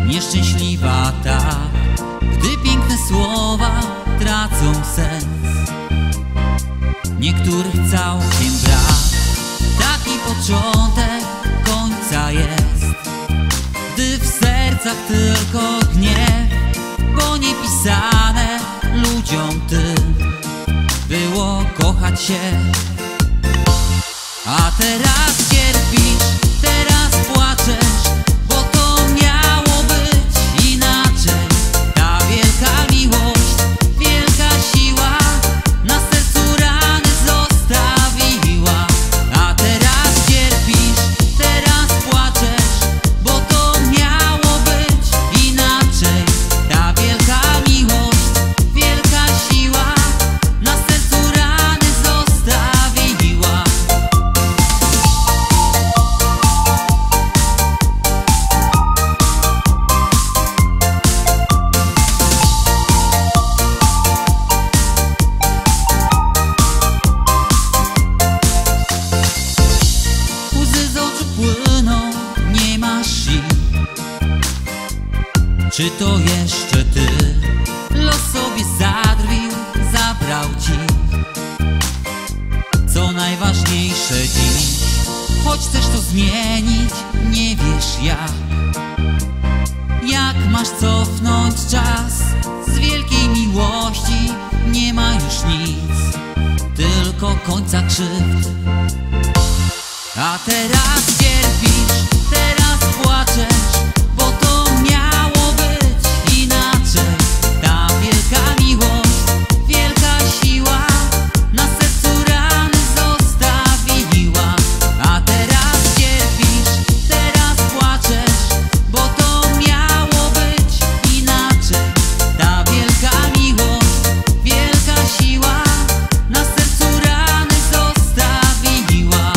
nieszczęśliwa ta, gdy piękne słowa tracą sens. Niektórych całkiem brak, taki początek końca jest, gdy w sercach tylko gniew, bo niepisane ludziom tym było kochać się. A teraz cierpisz, teraz płaczesz, bo to miało być inaczej. Ta wielka miłość, wielka siła na sercu rany zostawiła. A teraz cierpisz, teraz płaczesz, bo to miało być inaczej. Ta wielka miłość, wielka siła na sercu rany zostawiła. Płyną, nie masz sił. Czy to jeszcze ty? Los sobie zadrwił, zabrał ci co najważniejsze dziś. Choć chcesz to zmienić, nie wiesz jak. Jak masz cofnąć czas? Z wielkiej miłości nie ma już nic, tylko końca krzywd. A teraz cierpisz, teraz płaczesz, bo to miało być inaczej. Ta wielka miłość, wielka siła na sercu rany zostawiła. A teraz cierpisz, teraz płaczesz, bo to miało być inaczej. Ta wielka miłość, wielka siła na sercu rany zostawiła.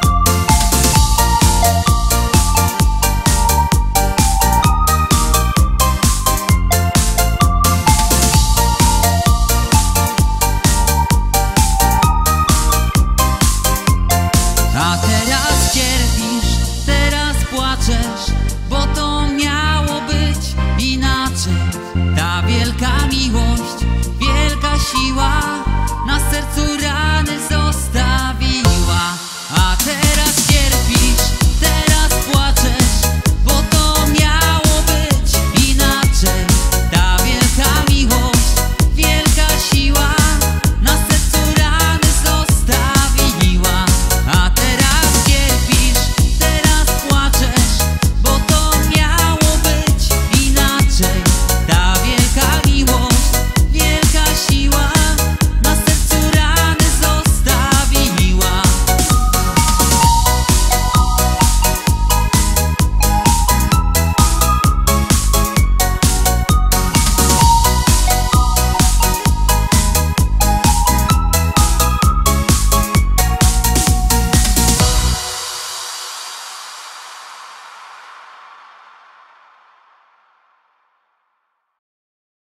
A teraz cierpisz, teraz płaczesz, bo to miało być inaczej. Ta wielka miłość, wielka siła na sercu rany zostawiła.